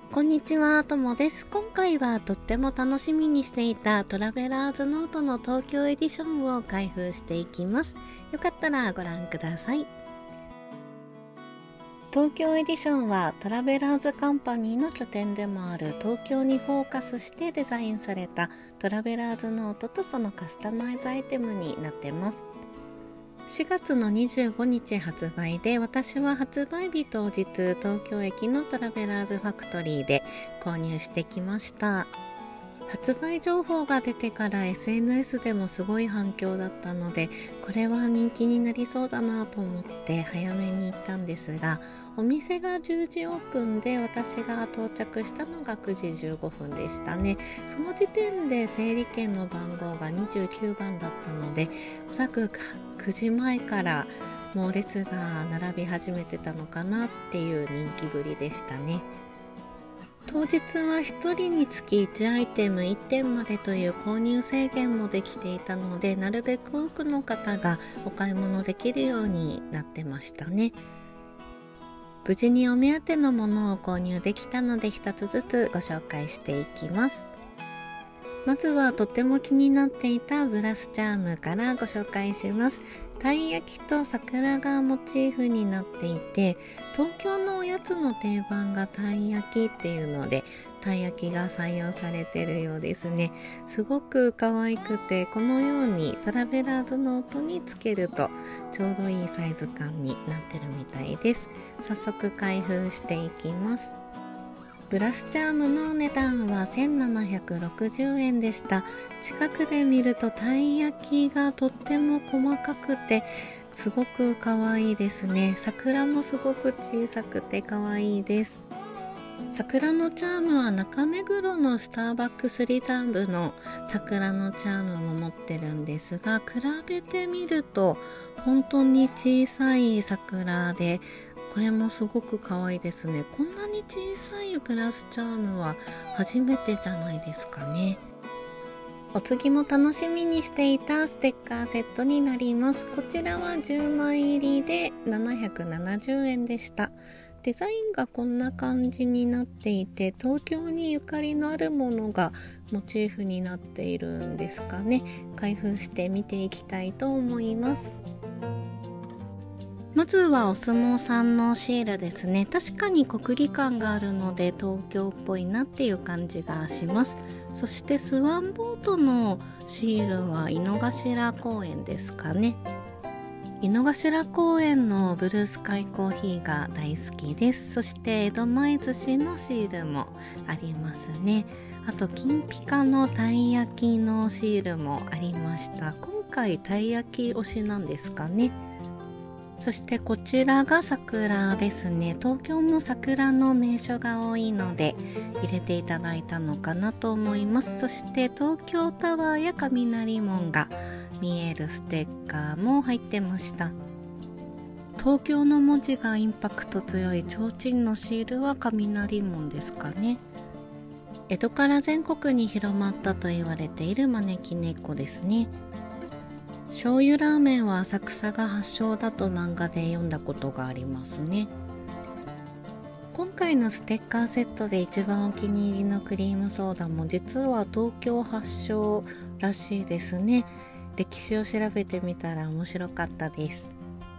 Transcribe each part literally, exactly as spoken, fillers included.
こんにちは、ともです。今回はとっても楽しみにしていたトラベラーズノートの東京エディションを開封していきます。よかったらご覧ください。東京エディションはトラベラーズカンパニーの拠点でもある東京にフォーカスしてデザインされたトラベラーズノートとそのカスタマイズアイテムになってます。しがつのにじゅうごにち発売で、私は発売日当日東京駅のトラベラーズファクトリーで購入してきました。発売情報が出てから エスエヌエス でもすごい反響だったので、これは人気になりそうだなと思って早めに行ったんですが、お店がじゅうじオープンで私が到着したのがくじじゅうごふんでしたね。その時点で整理券の番号がにじゅうきゅうばんだったので、おそらくくじまえからもう列が並び始めてたのかなっていう人気ぶりでしたね。当日はひとりにつきいちアイテムいってんまでという購入制限もできていたので、なるべく多くの方がお買い物できるようになってましたね。無事にお目当てのものを購入できたので、一つずつご紹介していきます。まずはとても気になっていたブラスチャームからご紹介します。たい焼きと桜がモチーフになっていて、東京のおやつの定番がたい焼きっていうので、たい焼きが採用されているようですね。すごく可愛くて、このようにトラベラーズノートにつけるとちょうどいいサイズ感になってるみたいです。早速開封していきます。ブラスチャームの値段はせんななひゃくろくじゅうえんでした。近くで見るとたい焼きがとっても細かくてすごく可愛いですね。桜もすごく小さくて可愛いです。桜のチャームは中目黒のスターバックスリザーブの桜のチャームも持ってるんですが、比べてみると本当に小さい桜で、これもすごく可愛いですね。こんなに小さいブラスチャームは初めてじゃないですかね。お次も楽しみにしていたステッカーセットになります。こちらはじゅうまい入りでななひゃくななじゅうえんでした。デザインがこんな感じになっていて、東京にゆかりのあるものがモチーフになっているんですかね。開封して見ていきたいと思います。まずはお相撲さんのシールですね。確かに国技館があるので東京っぽいなっていう感じがします。そしてスワンボートのシールは井の頭公園ですかね。井の頭公園のブルースカイコーヒーが大好きです。そして江戸前寿司のシールもありますね。あと金ピカのたい焼きのシールもありました。今回たい焼き推しなんですかね。そしてこちらが桜ですね。東京も桜の名所が多いので入れていただいたのかなと思います。そして東京タワーや雷門が見えるステッカーも入ってました。東京の文字がインパクト強い提灯のシールは雷門ですかね。江戸から全国に広まったと言われている招き猫ですね。醤油ラーメンは浅草が発祥だと漫画で読んだことがありますね。今回のステッカーセットで一番お気に入りのクリームソーダも実は東京発祥らしいですね。歴史を調べてみたら面白かったです。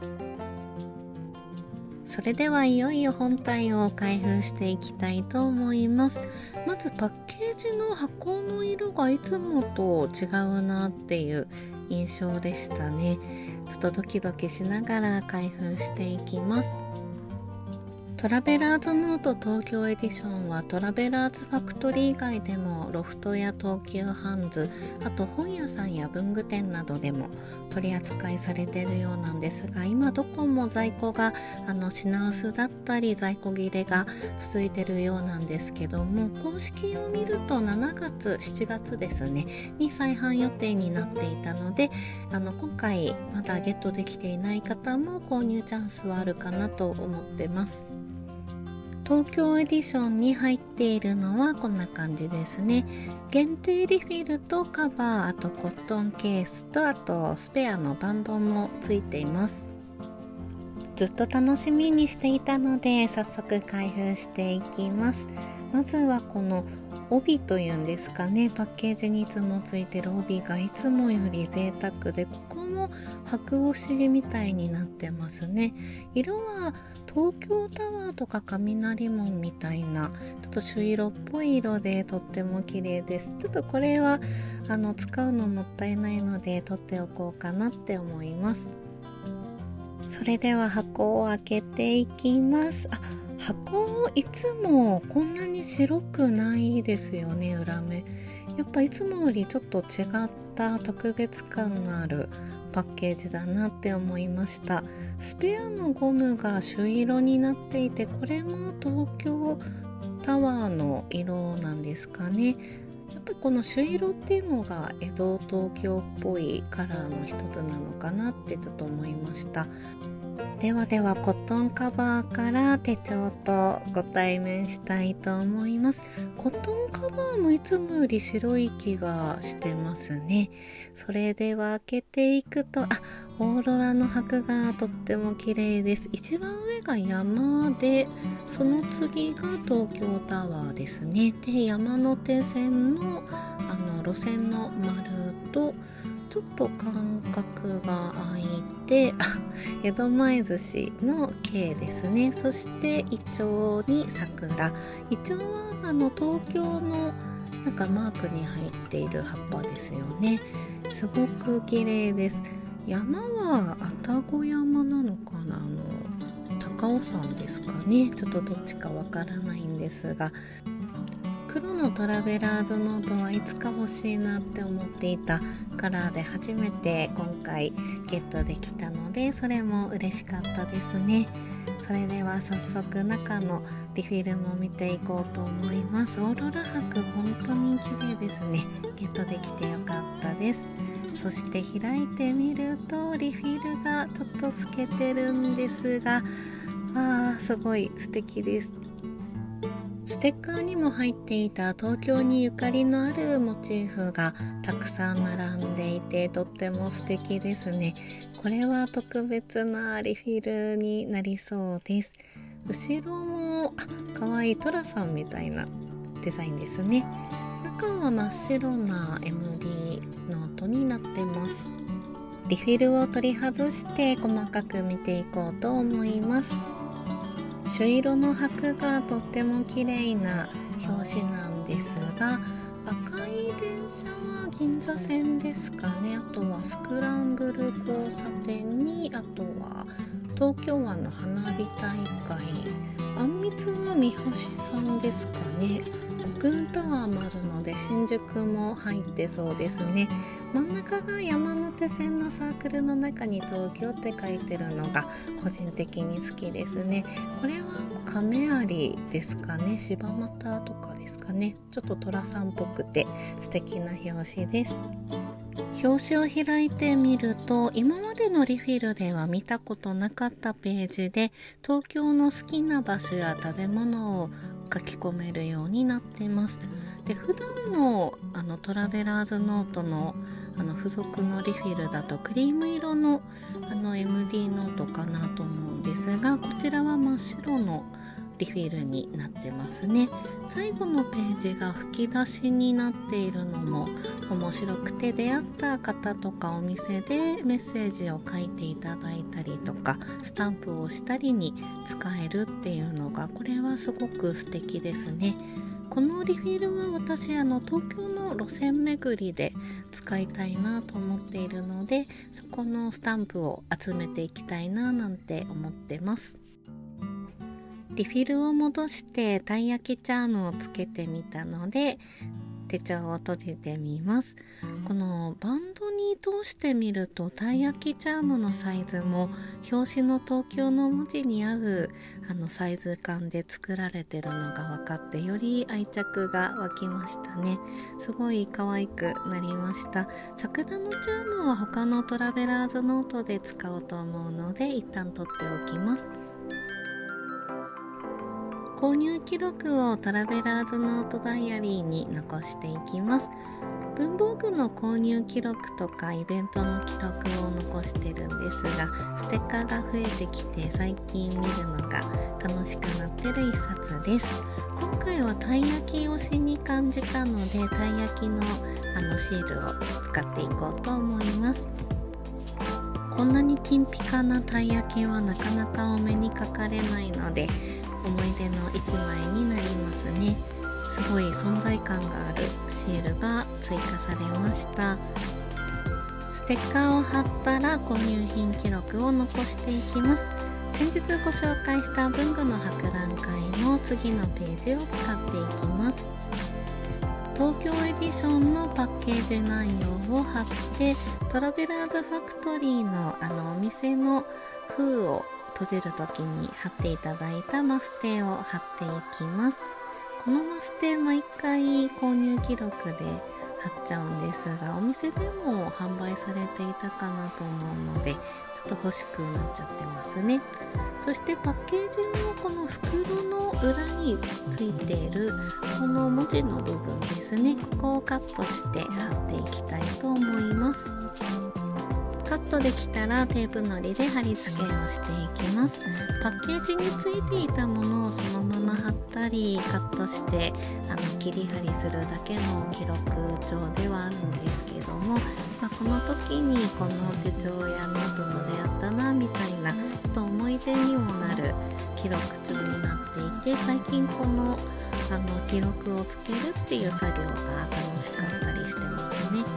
それではいよいよ本体を開封していきたいと思います。まずパッケージの箱の色がいつもと違うなっていう印象でしたね。ちょっとドキドキしながら開封していきます。トラベラーズノート東京エディションはトラベラーズファクトリー以外でもロフトや東急ハンズ、あと本屋さんや文具店などでも取り扱いされているようなんですが、今どこも在庫があの品薄だったり在庫切れが続いているようなんですけども、公式を見るとしちがつしちがつですねに再販予定になっていたので、あの今回まだゲットできていない方も購入チャンスはあるかなと思ってます。東京エディションに入っているのはこんな感じですね。限定リフィルとカバー、あとコットンケースと、あとスペアのバンドもついています。ずっと楽しみにしていたので早速開封していきます。 まずはこの帯というんですかね、パッケージにいつもついてる帯がいつもより贅沢で、ここも白押しみたいになってますね。色は東京タワーとか雷門みたいなちょっと朱色っぽい色でとっても綺麗です。ちょっとこれはあの使うのもったいないので取っておこうかなって思います。それでは箱を開けていきます。あ、箱いつもこんなに白くないですよね。裏目やっぱいつもよりちょっと違った特別感のあるパッケージだなって思いました。スペアのゴムが朱色になっていて、これも東京タワーの色なんですかね。やっぱりこの朱色っていうのが江戸東京っぽいカラーの一つなのかなってちょっと思いました。ではではコットンカバーから手帳とご対面したいと思います。コットンカバーもいつもより白い気がしてますね。それでは開けていくと、あ、オーロラの箔がとっても綺麗です。一番上が山で、その次が東京タワーですね。で、山手線のあの路線の丸とちょっと間隔が空いて、あ、江戸前寿司の形ですね。そしてイチョウに桜。イチョウはあの東京のなんかマークに入っている葉っぱですよね。すごく綺麗です。山は愛宕山なのかな、あの高尾山ですかね。ちょっとどっちかわからないんですが、黒のトラベラーズノートはいつか欲しいなって思っていたカラーで初めて今回ゲットできたので、それも嬉しかったですね。それでは早速中のリフィルも見ていこうと思います。オーロラ箔本当に綺麗ですね。ゲットできてよかったです。そして開いてみるとリフィルがちょっと透けてるんですが、あーすごい素敵です。ステッカーにも入っていた東京にゆかりのあるモチーフがたくさん並んでいて、とっても素敵ですね。これは特別なリフィルになりそうです。後ろもあ、かわいいトラさんみたいなデザインですね。中は真っ白な エムディー ノートになってます。リフィルを取り外して細かく見ていこうと思います。朱色の箔がとっても綺麗な表紙なんですが、赤い電車は銀座線ですかね。あとはスクランブル交差点に、あとは東京湾の花火大会、あんみつは三橋さんですかね。国運タワーもあるので新宿も入ってそうですね。真ん中が山手線のサークルの中に東京って書いてるのが個人的に好きですね。これは亀有ですかね。柴又とかですかね。ちょっと寅さんっぽくて素敵な表紙です。表紙を開いてみると、今までのリフィルでは見たことなかったページで東京の好きな場所や食べ物を書き込めるようになっています。で、普段のあのトラベラーズノートのあの付属のリフィルだとクリーム色のあの エムディー ノートかなと思うんですが、こちらは真っ白のリフィルになってますね。最後のページが吹き出しになっているのも面白くて、出会った方とかお店でメッセージを書いていただいたりとかスタンプをしたりに使えるっていうのが、これはすごく素敵ですね。このリフィルは私あの東京の路線巡りで使いたいなと思っているので、そこのスタンプを集めていきたいななんて思ってます。リフィルを戻してたい焼きチャームをつけてみたので手帳を閉じてみます。このバンドに通してみるとたい焼きチャームのサイズも表紙の東京の文字に合うあのサイズ感で作られてるのが分かって、より愛着が湧きましたね。すごい可愛くなりました。桜のチャームは他のトラベラーズノートで使おうと思うので一旦取っておきます。購入記録をトラベラーズノートダイアリーに残していきます。文房具の購入記録とかイベントの記録を残してるんですが、ステッカーが増えてきて最近見るのが楽しくなってる一冊です。 今回はたい焼き推しに感じたので、たい焼きのあのシールを使っていこうと思います。こんなに金ピカなたい焼きはなかなかお目にかかれないので、思い出の一枚になりますね。すごい存在感があるシールが追加されました。ステッカーを貼ったら購入品記録を残していきます。先日ご紹介した文具の博覧会の次のページを使っていきます。東京エディションのパッケージ内容を貼って、トラベラーズファクトリーのあのお店の封を閉じる時に貼っていただいたマステを貼っていきます。このマステ毎回購入記録で貼っちゃうんですが、お店でも販売されていたかなと思うので、ちょっと欲しくなっちゃってますね。そしてパッケージのこの袋の裏についているこの文字の部分ですね、ここをカットして貼っていきたいと思います。カットできたらテープのりで貼り付けをしていきます。パッケージについていたものをそのまま貼ったりカットしてあの切り貼りするだけの記録帳ではあるんですけども、まあ、この時にこの手帳やノートと出会ったなみたいなちょっと思い出にもなる記録帳になっていて、最近このあの記録をつけるっていう作業が楽しかったりしてますね。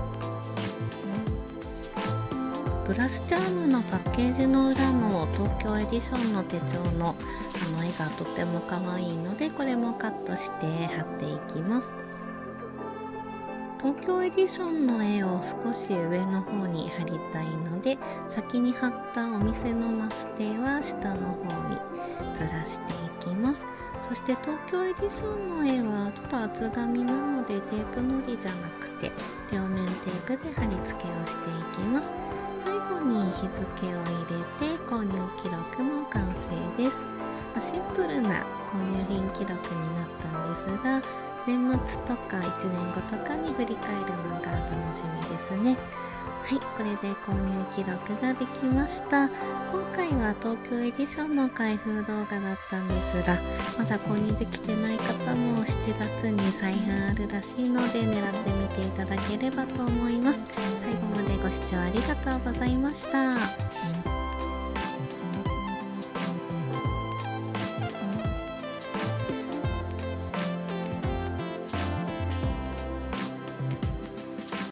ブラスチャームのパッケージの裏の東京エディションの手帳のあの絵がとても可愛いので、これもカットして貼っていきます。東京エディションの絵を少し上の方に貼りたいので、先に貼ったお店のマステは下の方にずらしていきます。そして東京エディションの絵はちょっと厚紙なのでテープのりじゃなくて両面テープで貼り付けをしていきます。最後に日付を入れて購入記録も完成です。シンプルな購入品記録になったんですが、年末とかいちねんごとかに振り返るのが楽しみですね。はい、これで購入記録ができました。今回は東京エディションの開封動画だったんですが、まだ購入できてない方もしちがつに再販あるらしいので狙ってみていただければと思います。最後までご視聴ありがとうございました。